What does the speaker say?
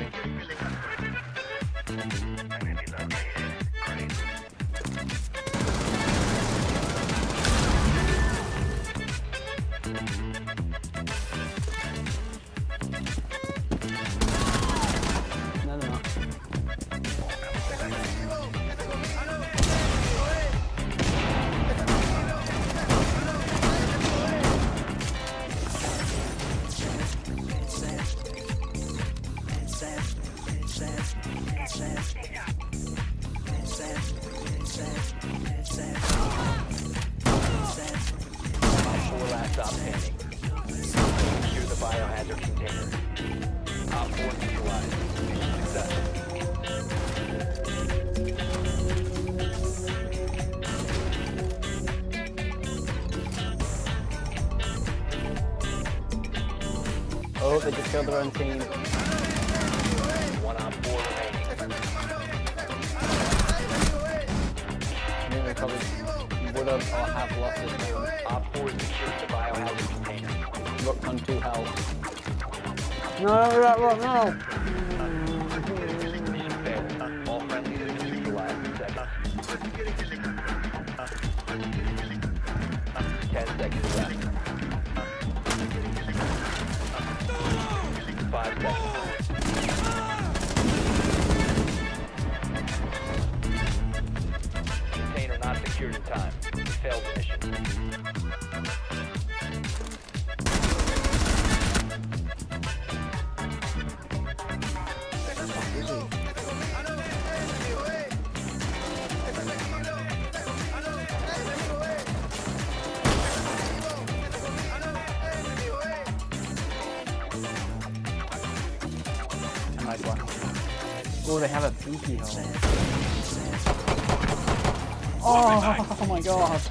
Stop standing. Secure the biohazard container. Op 4 neutralized. Mission successful. Oh, they just killed their own team. One Op 4 remaining. I think they probably would have or have lost it now. Op 4 secured the biohazard container. Rocked on 2 health. No, that rock, no! Mission failed. All friendlies have been neutralized in seconds. 10 seconds left. 5 seconds. Container not secured in time. Failed mission. Nice one. Oh, they have a peeky hole. Oh my god.